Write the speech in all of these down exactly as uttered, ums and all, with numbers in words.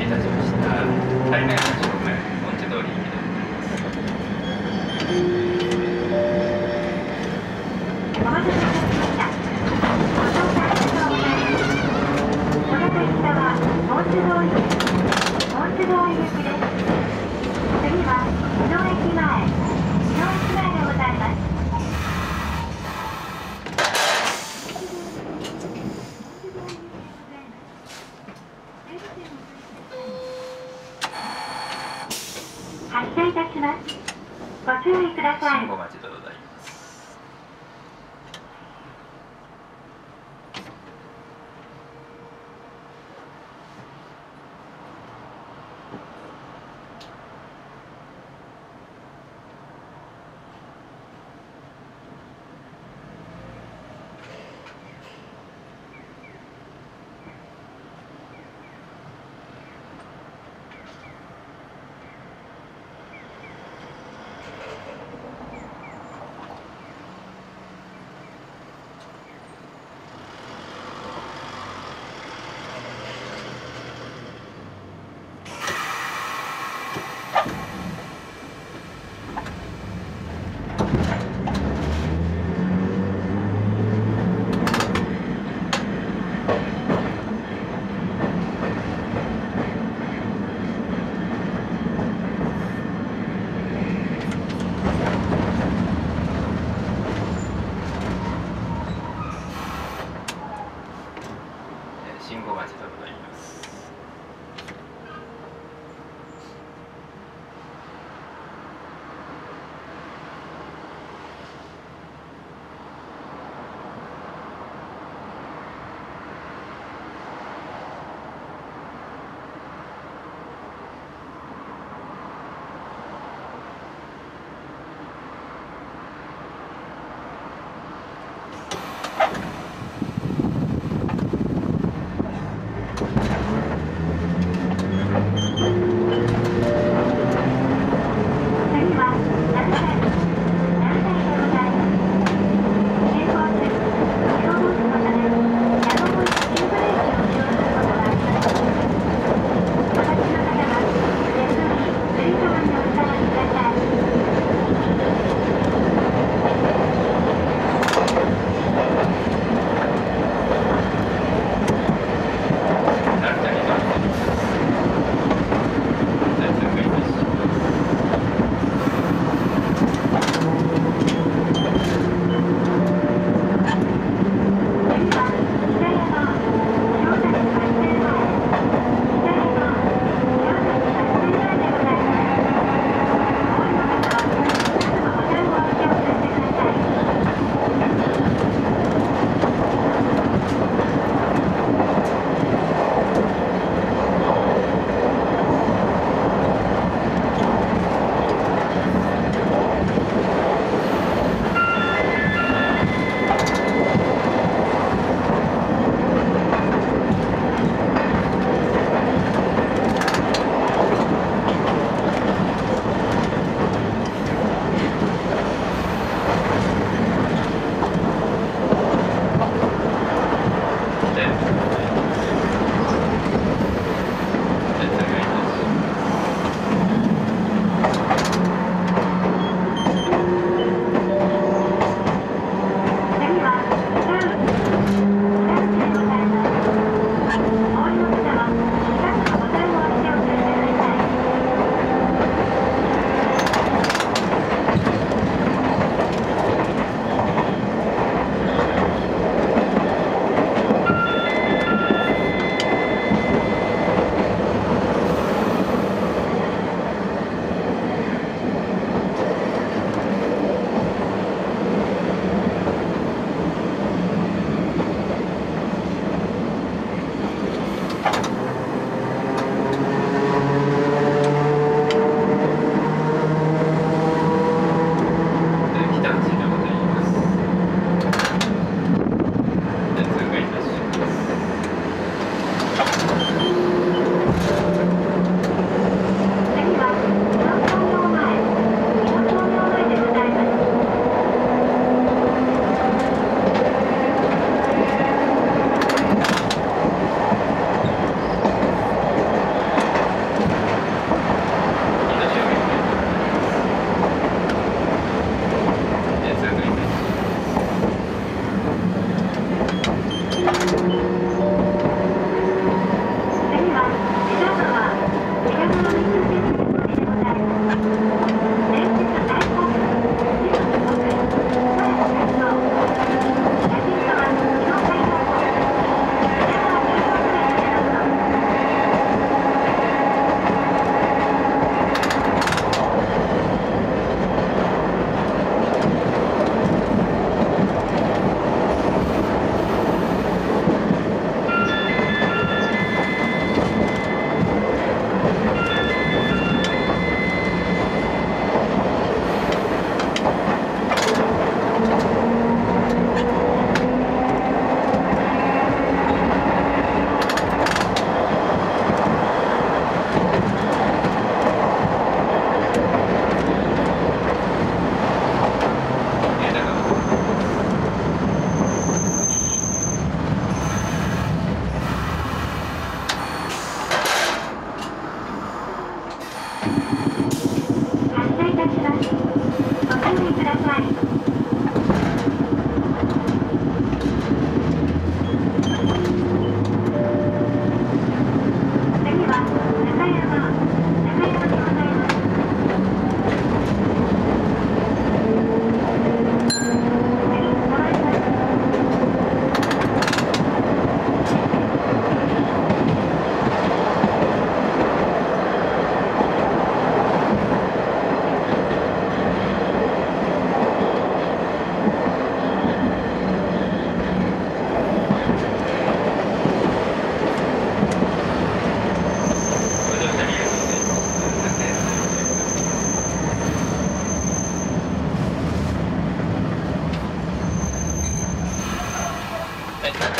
いたしました。対面はちごうめ、本地通り行きでございます。 お待たせいたしました。ご乗車ありがとうございます。この列車は本地通りです。本地通り行きです。次は井野駅前、井野駅前でございます。発車いたします。ご注意ください。 信号待ちでございます。信号待ちでございます。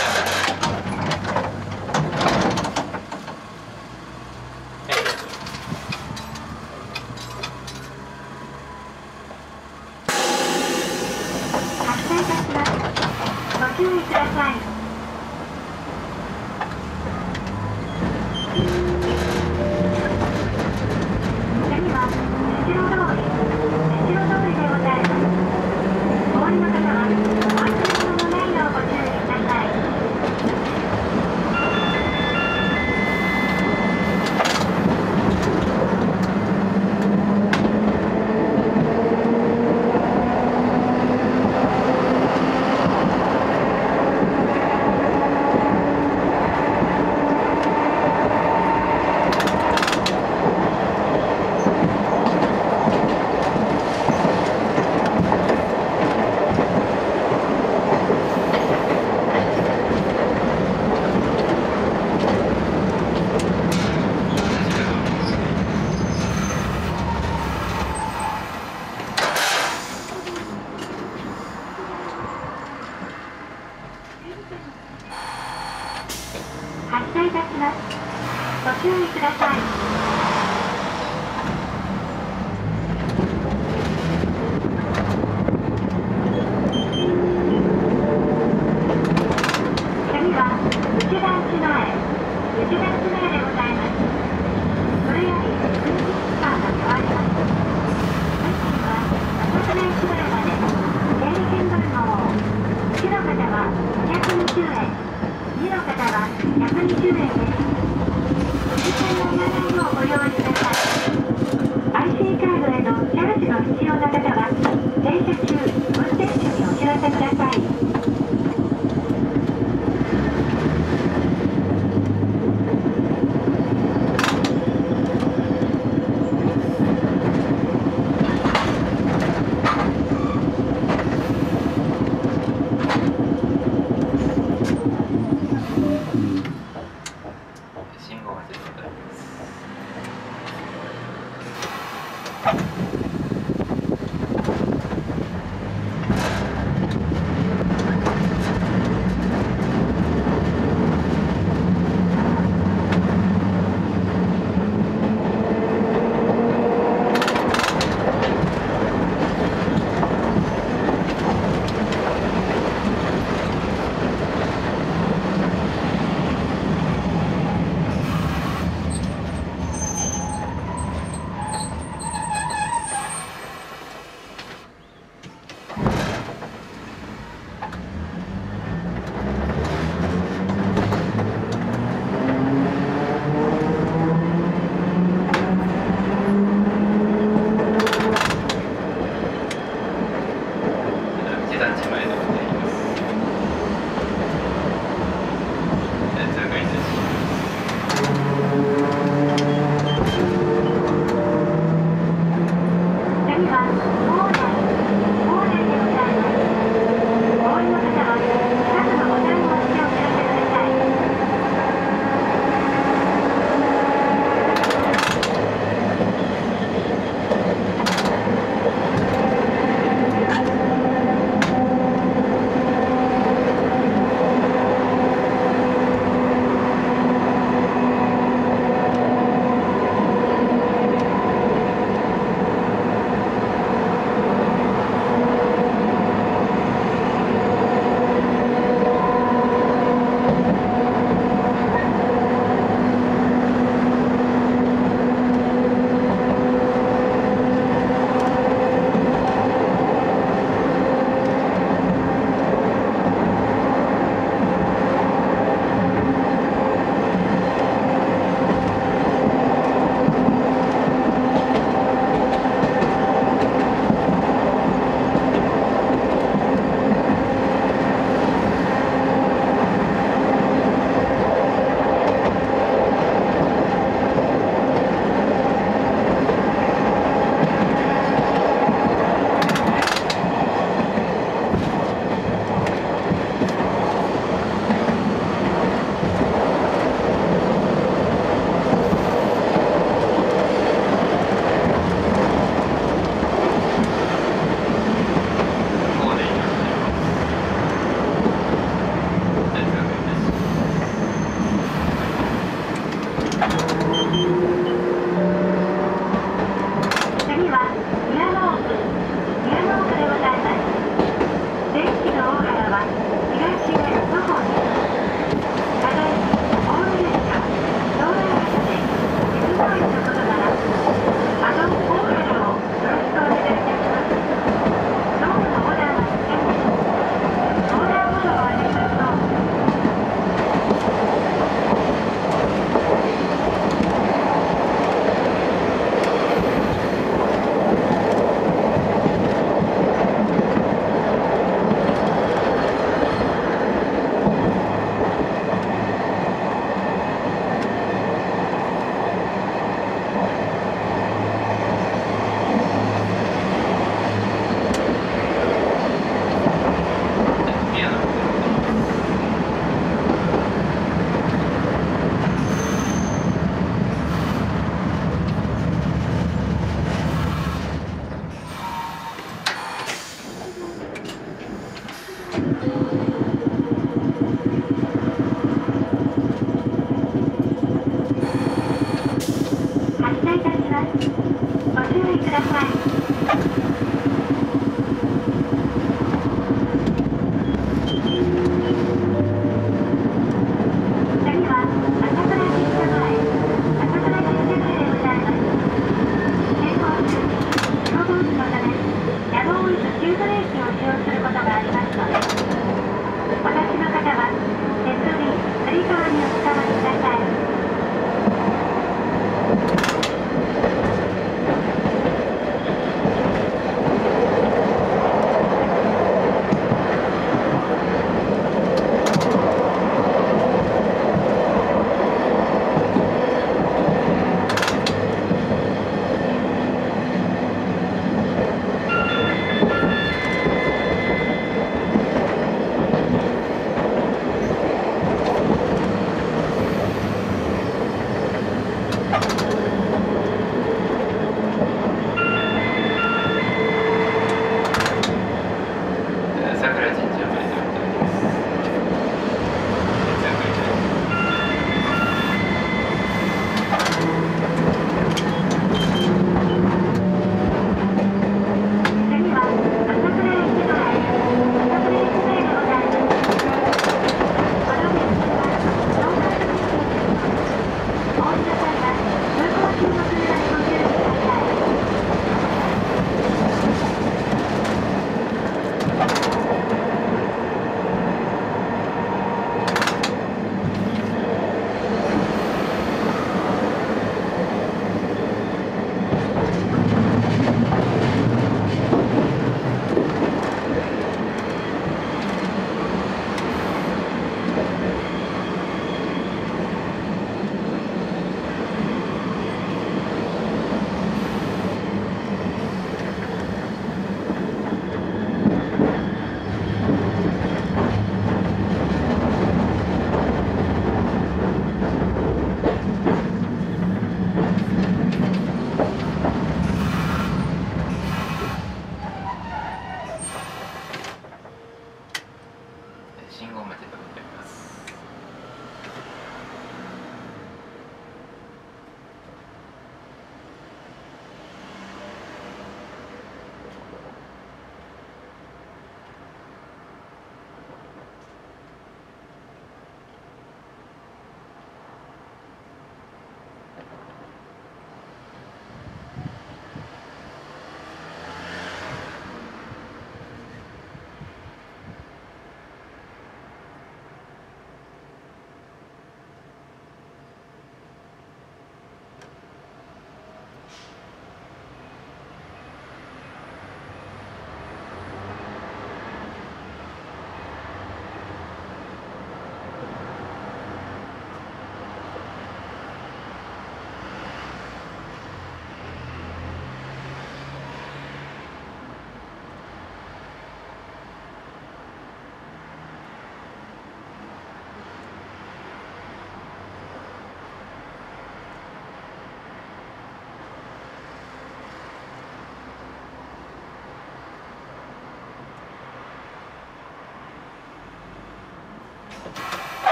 発車いたします。ご注意ください。次は後ろ通り、後ろ通りでございます。お降りの方はお忘れ物のないようご注意ください。発車いたします。ご注意ください。次は内田内前、内田内前でございます。これより分岐区間が変わります。運賃は朝倉駅前まで、整理券番号いちの方はにひゃくにじゅうえん、にの方はひゃくにじゅうえんです。時間のいらないようご用意ください。アイシー カードへのチャージの必要な方は停車中、運転手にお知らせください。 信号が出てございます。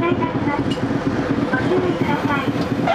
車いたします。ご注意ください。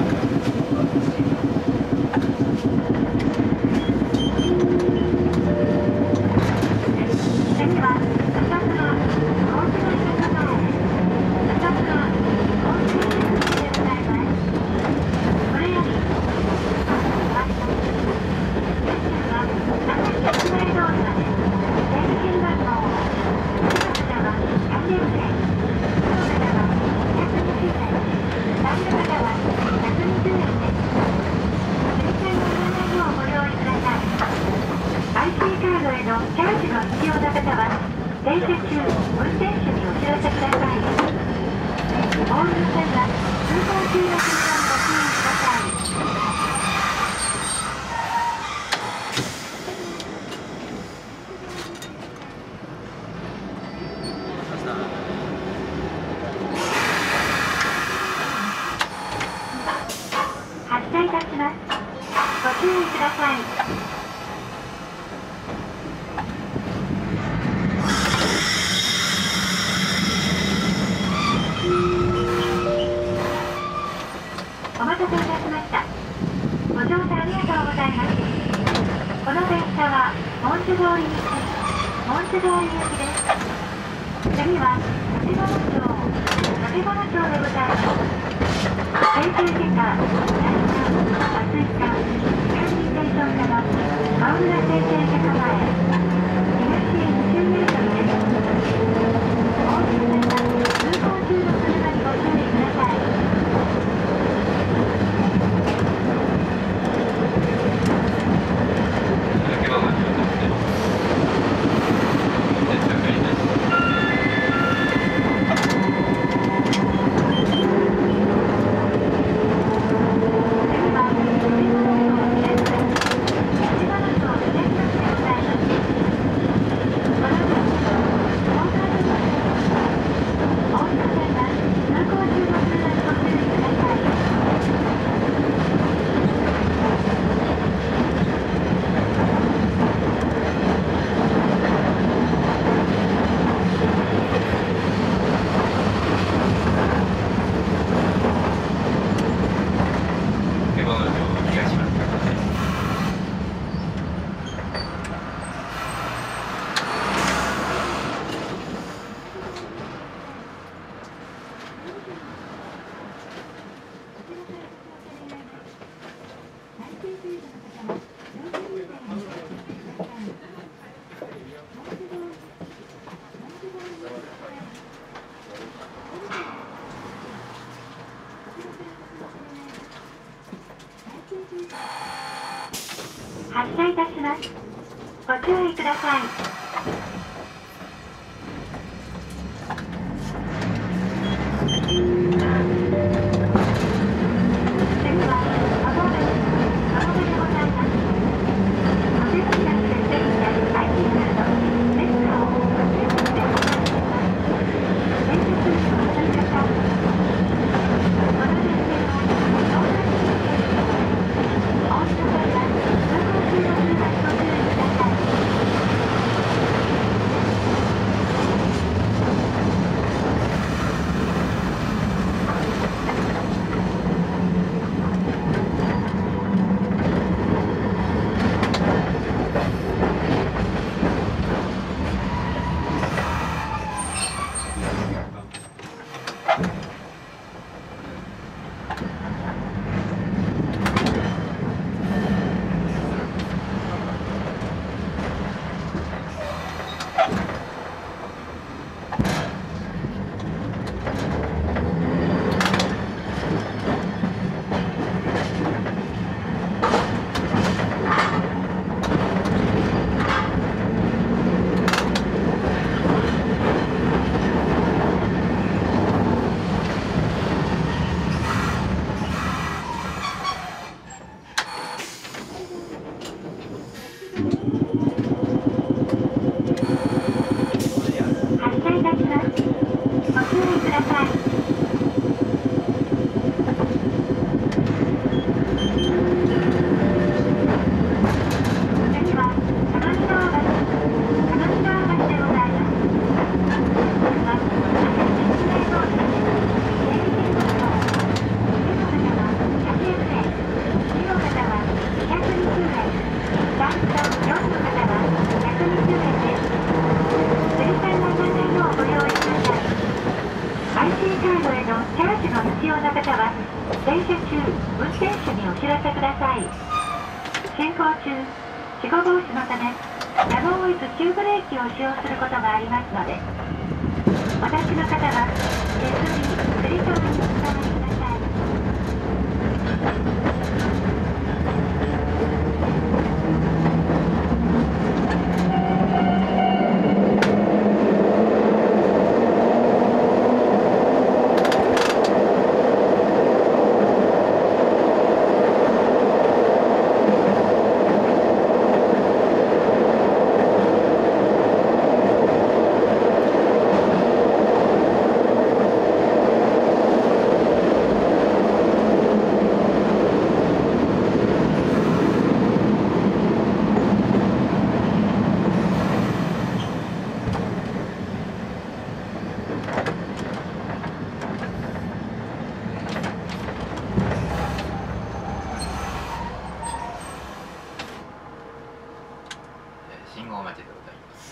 次は、浅草、高知の駅前、浅草、高知の駅でございます。これより、バスに参ります。列車は、朝日駅前通りまで、電気券番号、次の方はひゃくえんで、次の方はひゃくにじゅうえん、次の方はひゃくにじゅうえんです。電車に乗らないようご用意ください。アイシー カードへのチャージの必要な方は、電車中、運転手にお知らせください。お降りの際は、通行中の車にご注意ください。発車いたします。ご注意ください。お待たせいたしました。ご乗車ありがとうございます。この電車はモンテ通り行き、モンテ通り行きです。次は立花町、立花町でございます。京急時間、大山、松井間、南ステーションから青浦製鉄所前、東へにじゅうメートルです。お降りの際は通行中の車にご注意ください。発車いたします。ご注意ください。 アイシー カードへのチャージの必要な方は停車中運転手にお知らせください。進行中事故防止のためやむを得ず急ブレーキを使用することがありますので、お立ちの方は手すりつり戸にお触りください。 信号待ちでございます。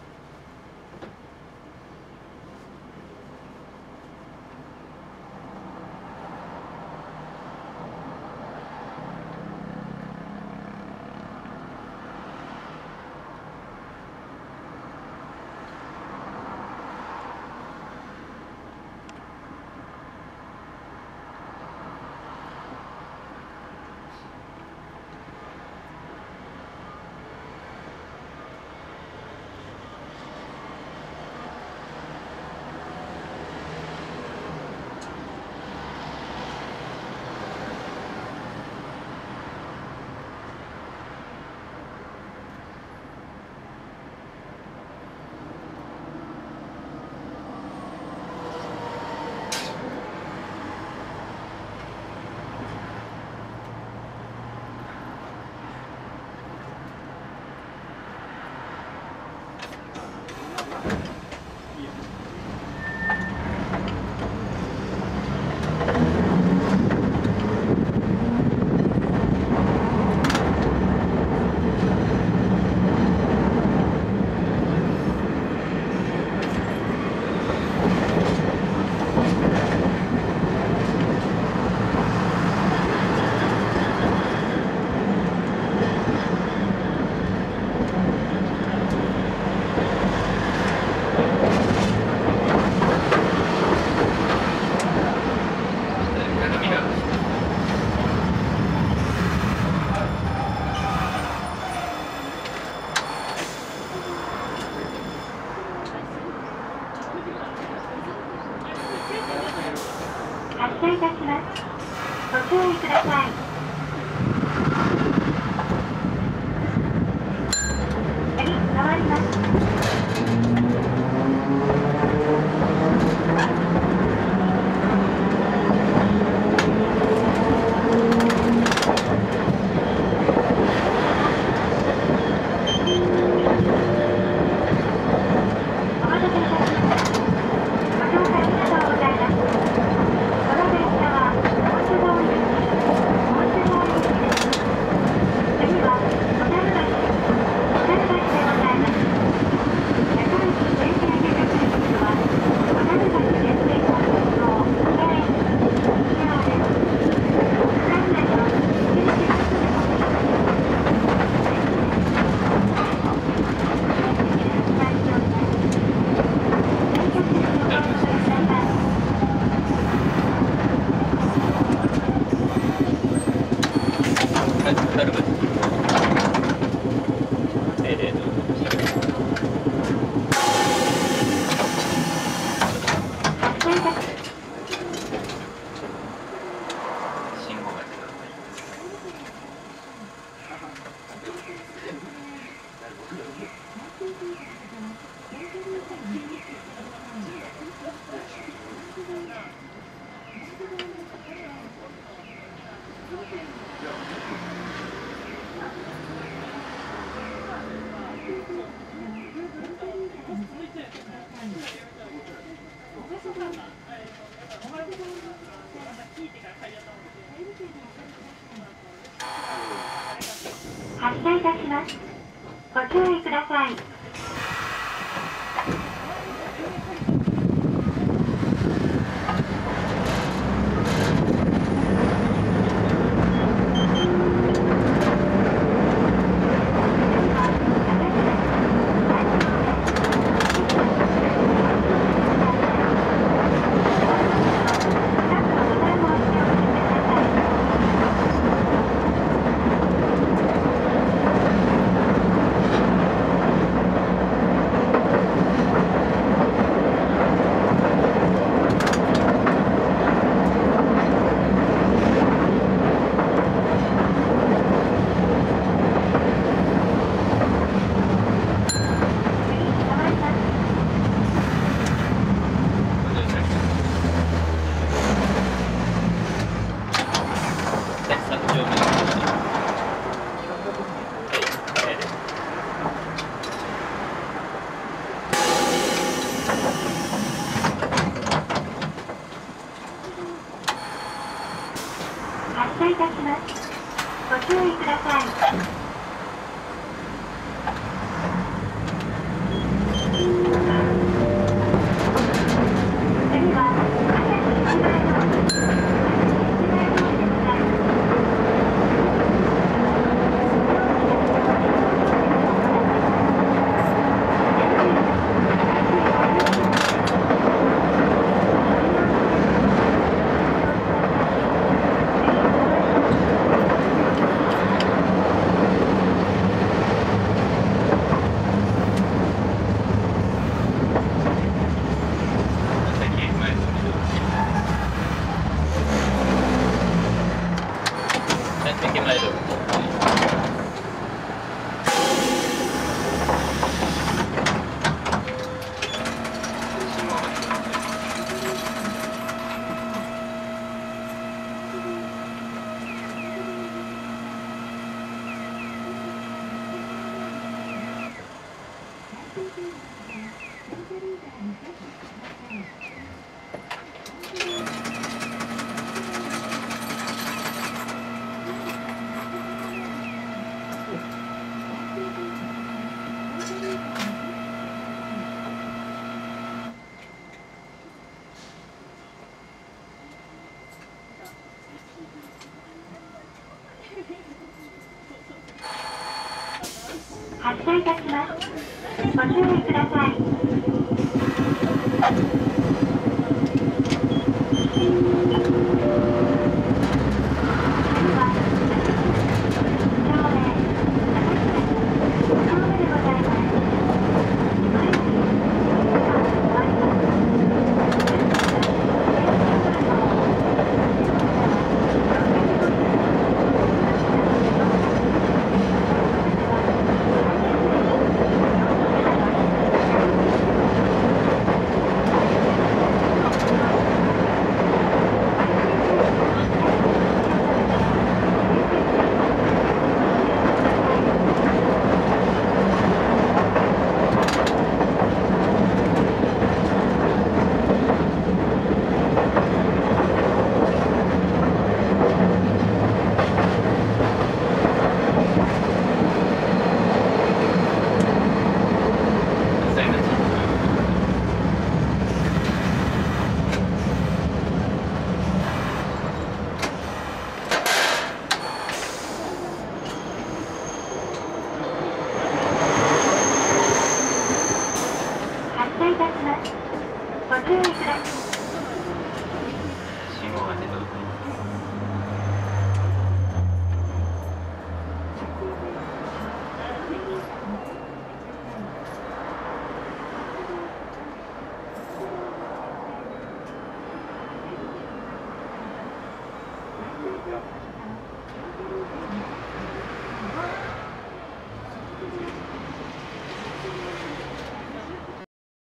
発車いたします。ご注意ください。次、回ります。発車いたします。ご注意ください。 車いたします。ご注意ください。次は朝日市内の朝日市内通りでございます。 駅前通り。 発車いたします。ご注意ください。